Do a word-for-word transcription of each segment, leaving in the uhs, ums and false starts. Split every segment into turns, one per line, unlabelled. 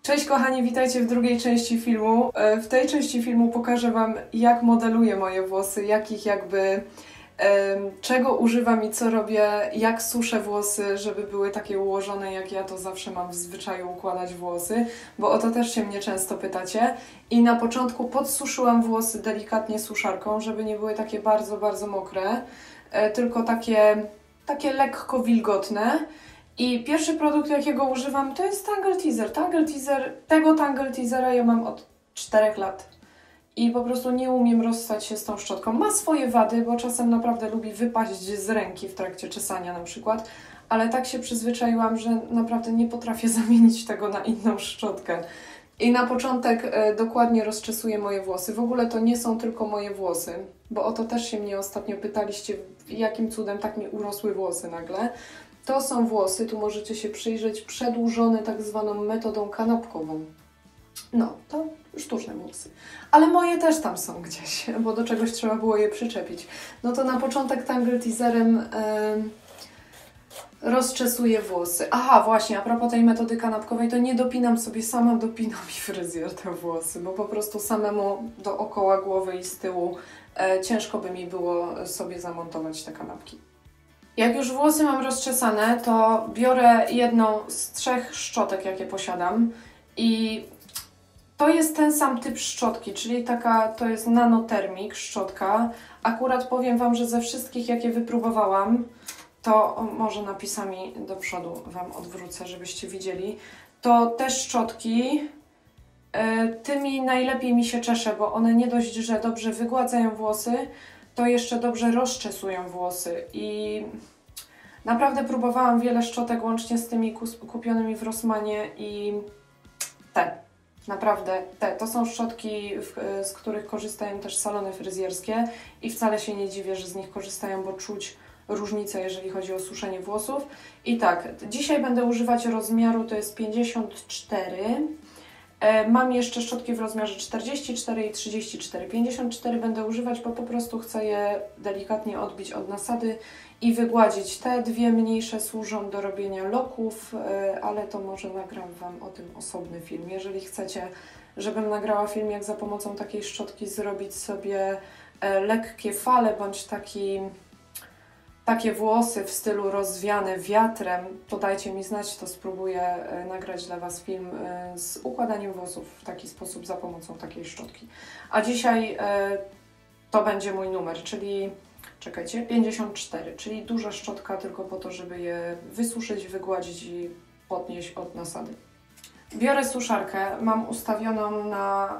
Cześć kochani, witajcie w drugiej części filmu. W tej części filmu pokażę Wam, jak modeluję moje włosy, jakich jakby, czego używam i co robię, jak suszę włosy, żeby były takie ułożone, jak ja to zawsze mam w zwyczaju układać włosy, bo o to też się mnie często pytacie. I na początku podsuszyłam włosy delikatnie suszarką, żeby nie były takie bardzo, bardzo mokre, tylko takie, takie lekko wilgotne. I pierwszy produkt, jakiego używam, to jest Tangle Teezer. Tangle Teezer, tego Tangle Teezera ja mam od czterech lat. I po prostu nie umiem rozstać się z tą szczotką. Ma swoje wady, bo czasem naprawdę lubi wypaść z ręki w trakcie czesania na przykład. Ale tak się przyzwyczaiłam, że naprawdę nie potrafię zamienić tego na inną szczotkę. I na początek e, dokładnie rozczesuję moje włosy. W ogóle to nie są tylko moje włosy, bo o to też się mnie ostatnio pytaliście, jakim cudem tak mi urosły włosy nagle. To są włosy, tu możecie się przyjrzeć, przedłużone tak zwaną metodą kanapkową. No, to sztuczne włosy. Ale moje też tam są gdzieś, bo do czegoś trzeba było je przyczepić. No to na początek Tangle Teezerem yy, rozczesuję włosy. Aha, właśnie, a propos tej metody kanapkowej, to nie dopinam sobie sama, dopina mi fryzjer te włosy, bo po prostu samemu dookoła głowy i z tyłu yy, ciężko by mi było sobie zamontować te kanapki. Jak już włosy mam rozczesane, to biorę jedną z trzech szczotek, jakie posiadam i to jest ten sam typ szczotki, czyli taka, to jest Nanothermic szczotka. Akurat powiem Wam, że ze wszystkich, jakie wypróbowałam, to o, może napisami do przodu Wam odwrócę, żebyście widzieli, to te szczotki, y, tymi najlepiej mi się czesze, bo one nie dość, że dobrze wygładzają włosy, to jeszcze dobrze rozczesują włosy i naprawdę próbowałam wiele szczotek łącznie z tymi kupionymi w Rossmanie i te, naprawdę te, to są szczotki, w, z których korzystają też salony fryzjerskie i wcale się nie dziwię, że z nich korzystają, bo czuć różnicę, jeżeli chodzi o suszenie włosów. I tak, dzisiaj będę używać rozmiaru, to jest pięćdziesiąt cztery. Mam jeszcze szczotki w rozmiarze czterdzieści cztery i trzydzieści cztery. pięćdziesiąt cztery będę używać, bo po prostu chcę je delikatnie odbić od nasady i wygładzić. Te dwie mniejsze służą do robienia loków, ale to może nagram Wam o tym osobny film. Jeżeli chcecie, żebym nagrała film, jak za pomocą takiej szczotki zrobić sobie lekkie fale, bądź taki... takie włosy w stylu rozwiane wiatrem, to dajcie mi znać, to spróbuję nagrać dla Was film z układaniem włosów w taki sposób za pomocą takiej szczotki. A dzisiaj to będzie mój numer, czyli czekajcie, pięćdziesiąt cztery, czyli duża szczotka tylko po to, żeby je wysuszyć, wygładzić i podnieść od nasady. Biorę suszarkę, mam ustawioną na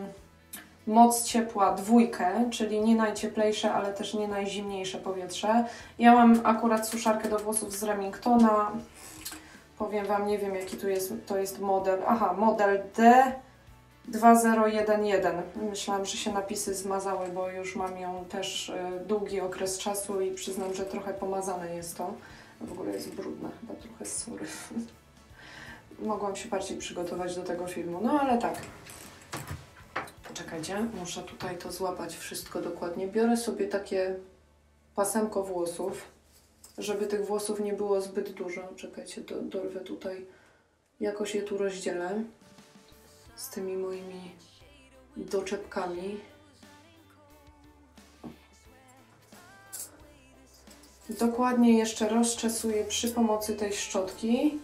moc ciepła dwójkę, czyli nie najcieplejsze, ale też nie najzimniejsze powietrze. Ja mam akurat suszarkę do włosów z Remingtona. Powiem Wam, nie wiem jaki tu jest, to jest model. Aha, model D dwa zero jeden jeden. Myślałam, że się napisy zmazały, bo już mam ją też y, długi okres czasu i przyznam, że trochę pomazane jest to. W ogóle jest brudna, chyba trochę, sorry. Mogłam się bardziej przygotować do tego filmu, no ale tak. Czekajcie, muszę tutaj to złapać wszystko dokładnie. Biorę sobie takie pasemko włosów, żeby tych włosów nie było zbyt dużo. Czekajcie, do, dorwę tutaj, jakoś je tu rozdzielę z tymi moimi doczepkami. Dokładnie jeszcze rozczesuję przy pomocy tej szczotki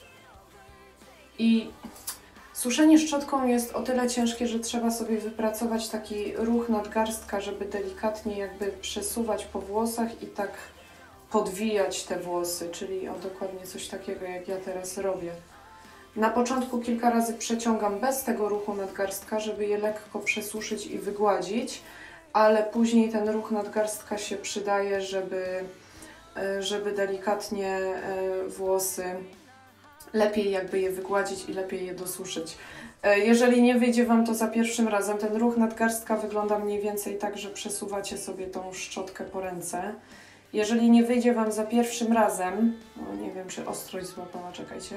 i suszenie szczotką jest o tyle ciężkie, że trzeba sobie wypracować taki ruch nadgarstka, żeby delikatnie jakby przesuwać po włosach i tak podwijać te włosy, czyli o dokładnie coś takiego, jak ja teraz robię. Na początku kilka razy przeciągam bez tego ruchu nadgarstka, żeby je lekko przesuszyć i wygładzić, ale później ten ruch nadgarstka się przydaje, żeby, żeby delikatnie włosy lepiej jakby je wygładzić i lepiej je dosuszyć. Jeżeli nie wyjdzie Wam to za pierwszym razem, ten ruch nadgarstka wygląda mniej więcej tak, że przesuwacie sobie tą szczotkę po ręce. Jeżeli nie wyjdzie Wam za pierwszym razem, no nie wiem, czy ostrość złapała, czekajcie.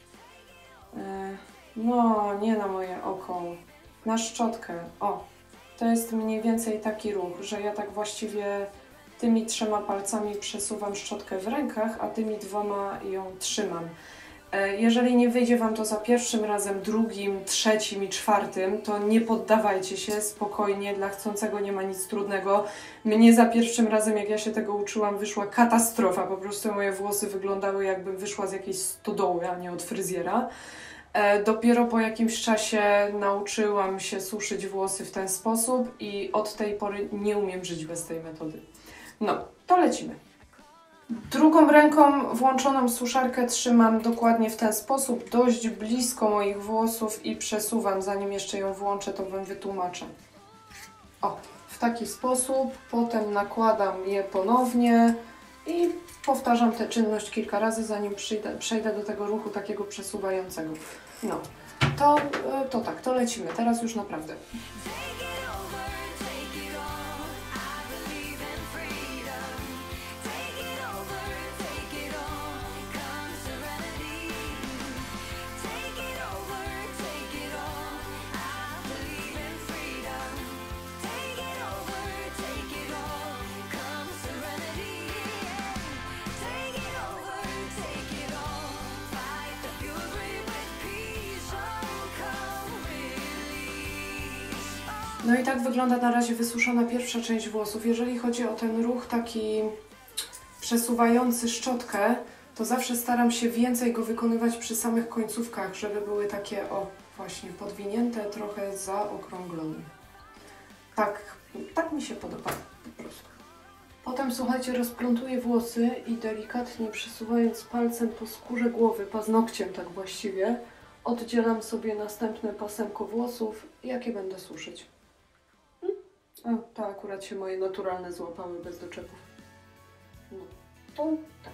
No, nie na moje oko, na szczotkę. O, to jest mniej więcej taki ruch, że ja tak właściwie tymi trzema palcami przesuwam szczotkę w rękach, a tymi dwoma ją trzymam. Jeżeli nie wyjdzie Wam to za pierwszym razem, drugim, trzecim i czwartym, to nie poddawajcie się, spokojnie, dla chcącego nie ma nic trudnego. Mnie za pierwszym razem, jak ja się tego uczyłam, wyszła katastrofa. Po prostu moje włosy wyglądały, jakbym wyszła z jakiejś stodoły, a nie od fryzjera. Dopiero po jakimś czasie nauczyłam się suszyć włosy w ten sposób i od tej pory nie umiem żyć bez tej metody. No, to lecimy. Drugą ręką włączoną suszarkę trzymam dokładnie w ten sposób, dość blisko moich włosów i przesuwam. Zanim jeszcze ją włączę, to Wam wytłumaczę. O, w taki sposób, potem nakładam je ponownie i powtarzam tę czynność kilka razy, zanim przyjdę, przejdę do tego ruchu takiego przesuwającego. No, to, to tak, to lecimy. Teraz już naprawdę. No i tak wygląda na razie wysuszona pierwsza część włosów. Jeżeli chodzi o ten ruch taki przesuwający szczotkę, to zawsze staram się więcej go wykonywać przy samych końcówkach, żeby były takie, o właśnie, podwinięte, trochę zaokrąglone. Tak, tak mi się podoba po prostu. Potem, słuchajcie, rozplątuję włosy i delikatnie przesuwając palcem po skórze głowy, paznokciem tak właściwie, oddzielam sobie następne pasemko włosów, jakie będę suszyć. O, to akurat się moje naturalne złapały bez doczepów. No, to tak.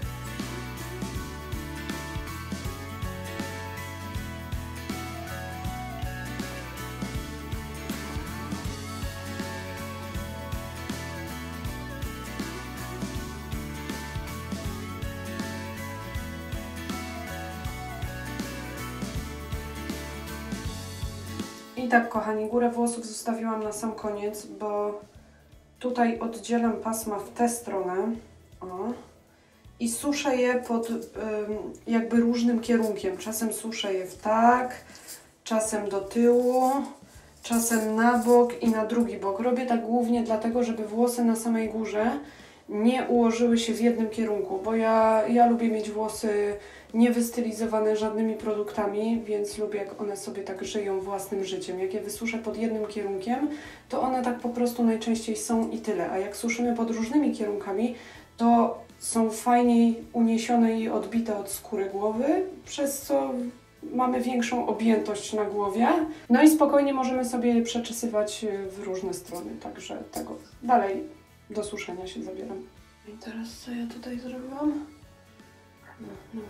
I tak, kochani, górę włosów zostawiłam na sam koniec, bo tutaj oddzielam pasma w tę stronę, o, i suszę je pod ym, jakby różnym kierunkiem. Czasem suszę je w tak, czasem do tyłu, czasem na bok i na drugi bok. Robię tak głównie dlatego, żeby włosy na samej górze nie ułożyły się w jednym kierunku, bo ja, ja lubię mieć włosy niewystylizowane żadnymi produktami, więc lubię, jak one sobie tak żyją własnym życiem. Jak je wysuszę pod jednym kierunkiem, to one tak po prostu najczęściej są i tyle. A jak suszymy pod różnymi kierunkami, to są fajniej uniesione i odbite od skóry głowy, przez co mamy większą objętość na głowie. No i spokojnie możemy sobie je przeczesywać w różne strony, także tego dalej do suszenia się zabieram. I teraz co ja tutaj zrobiłam? No, no.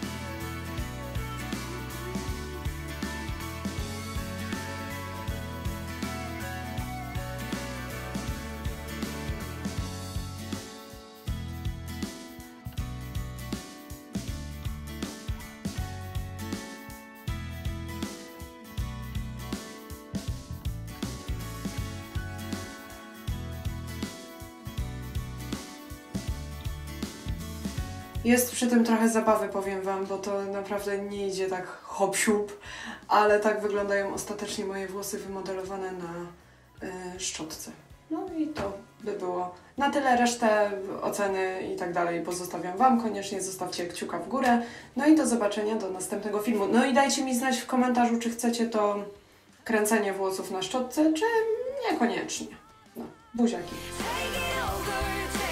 Jest przy tym trochę zabawy, powiem Wam, bo to naprawdę nie idzie tak hop-siup, ale tak wyglądają ostatecznie moje włosy wymodelowane na y, szczotce. No i to by było na tyle. Resztę oceny i tak dalej pozostawiam Wam. Koniecznie zostawcie kciuka w górę. No i do zobaczenia do następnego filmu. No i dajcie mi znać w komentarzu, czy chcecie to kręcenie włosów na szczotce, czy niekoniecznie. No, buziaki.